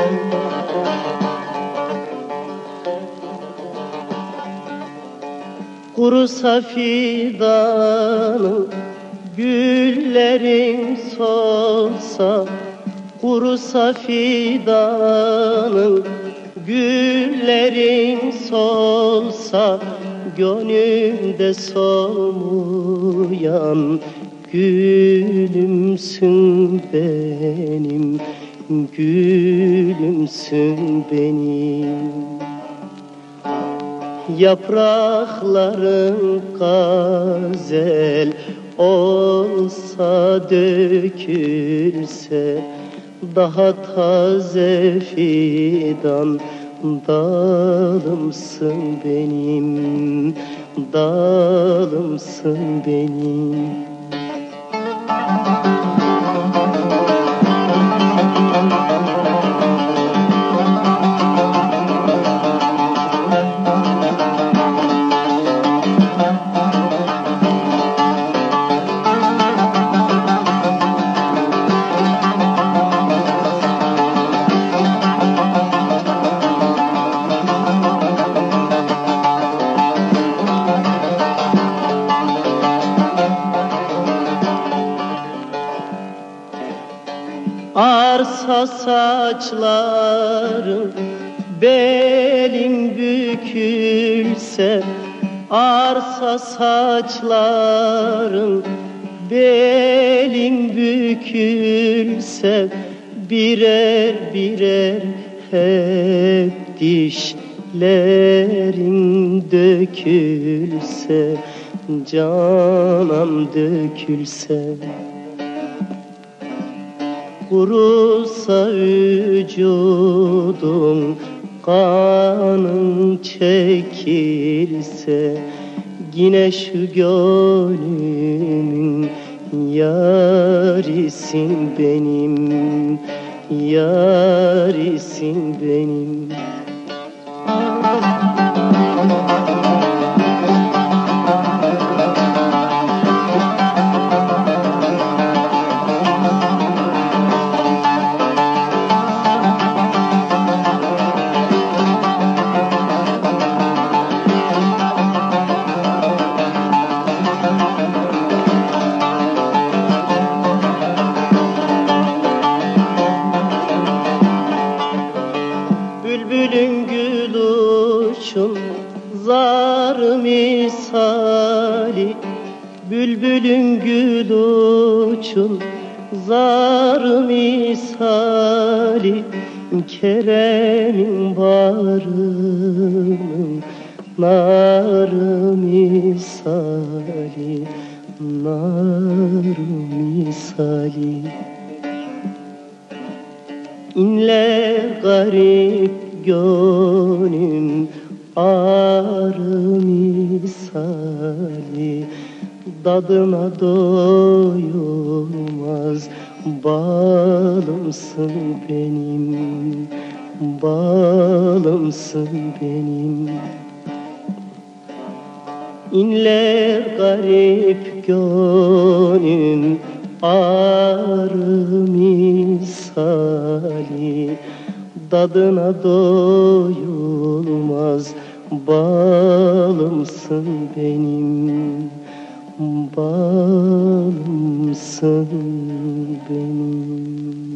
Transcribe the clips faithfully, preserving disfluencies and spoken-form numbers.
Kurusa fidanım, güllerim solsa, kurusa fidanım, güllerim solsa, gönlümde solmayan gülümsün benim, gülümsün benim. Yaprakların gazel olsa, dökülse, daha taze fidan dalımsın benim, dalımsın benim. Arsa saçlarım, belin bükülse, arsa saçlarım, belin bükülse, birer birer hep dişlerin dökülse, canım dökülse. Kurusa vücudum, kanın çekilse, yine şu gönlümün yarisin benim, yarisin benim. Bülbülün gül uçun zar misali, bülbülün gül uçun zar misali, Kerem'in barının nar misali, nar misali. İnler garip gönlüm arı misali, dadına doyulmaz balımsın benim, balımsın benim. İnler garip gönlüm arı misali, dadına doyulmaz balımsın benim, balımsın benim.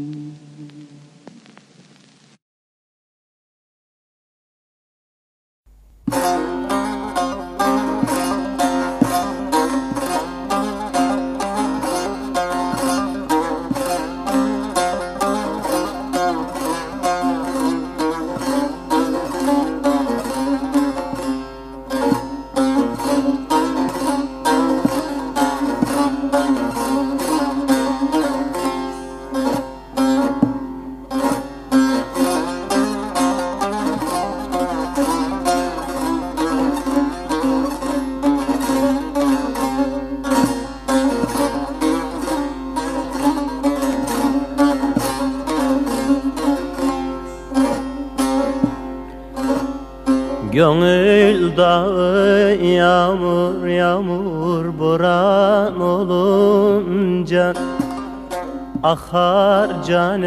Gönül dağı yağmur yağmur boran olunca, Akar can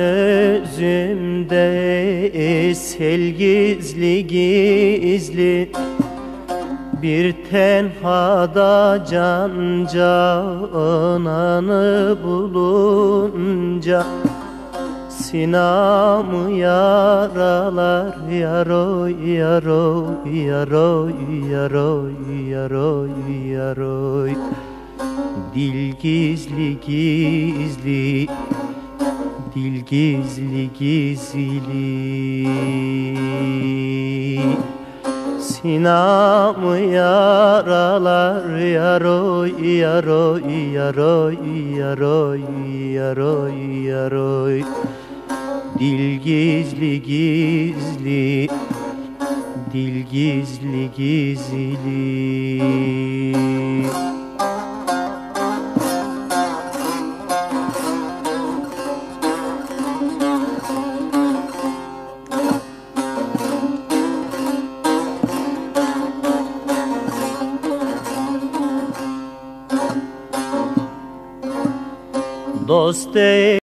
özümde sel gizli gizli, bir tenhada can cananı bulunca sinamı yaralar yaroy yaroy yaroy yaroy yaroy yaroy. Dil gizli gizli, dil gizli gizli, sinamı yaralar yaroy yaroy yaroy yaroy yaroy yaroy. Dil gizli gizli, dil gizli gizli. Dost